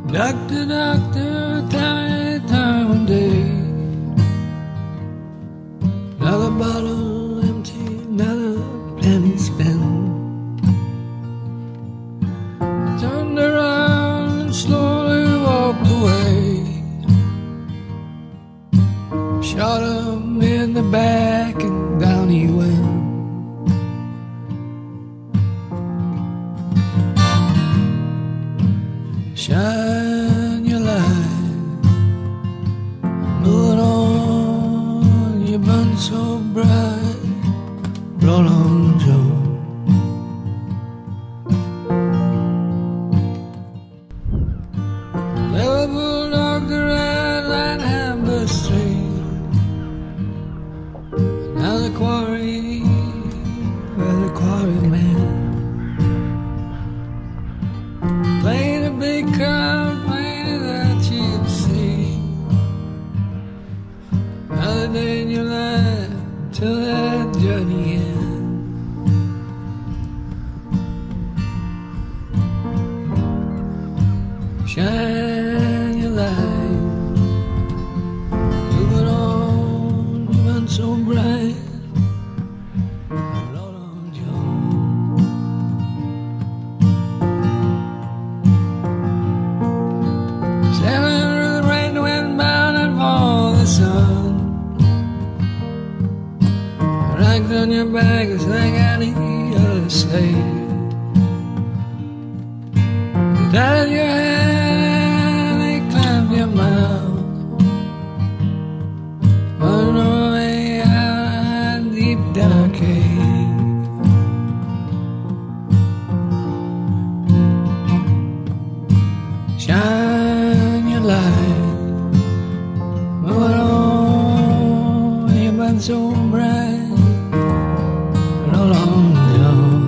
Doctor, doctor, tell me time of day. Another bottle empty, another penny spent. I turned around and slowly walked away. Shot him in the back and down he went. Shine your light, move on, you burn so bright. Roll on, Joe. Liverpool dog the red light, Hamburg Street. Now the quarry, where the quarry man playing a big crowd, playing that you'd see. Another day in your life till that journey ends. Shine your light, move it on, you burn so bright. Roll on, Joe. Sailing through the rain, the wind bound and for the sun. Rags on your back, it's like any other slave. They tied your hand, they clamped your mouth. On the way out, deep dark cave. Shine your light, move on, you burn so bright. Roll on, Joe.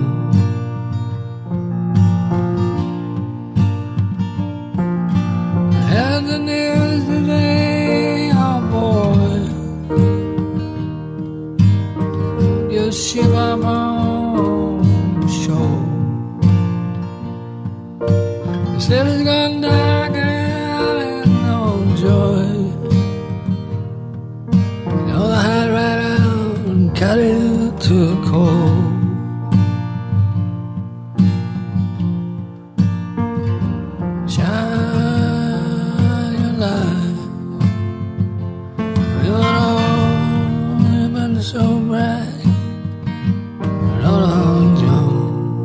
I heard the news today, oh boy. Your ship up on the shore. The city's gone dark and there's no joy. You know the hide right out and cut it to the core. Shine your light, you know you've been so bright. Roll on, Joe.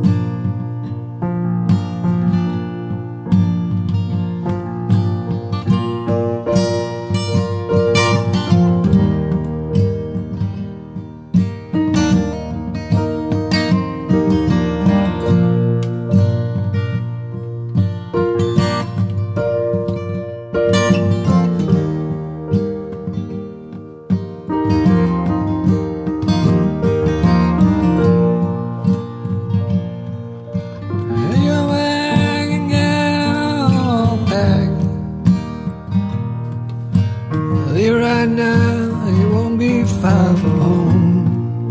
Right now, you won't be far from home.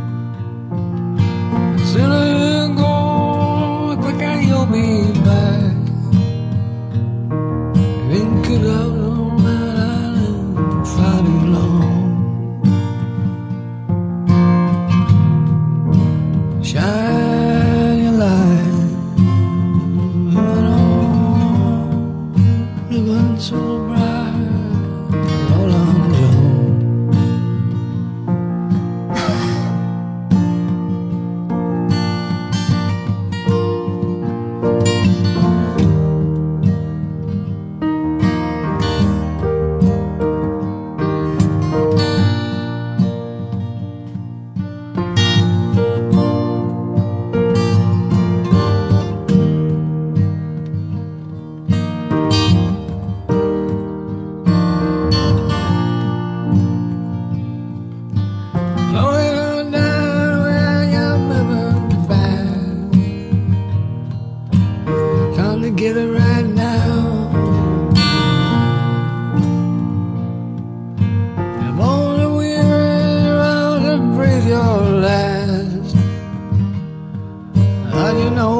The sooner you go, the quicker you'll be back. You've been cooked out on that island far too long. Shine your light, move on, you burn so bright. Get it right now. I'm only weary around to breathe your last. How do you know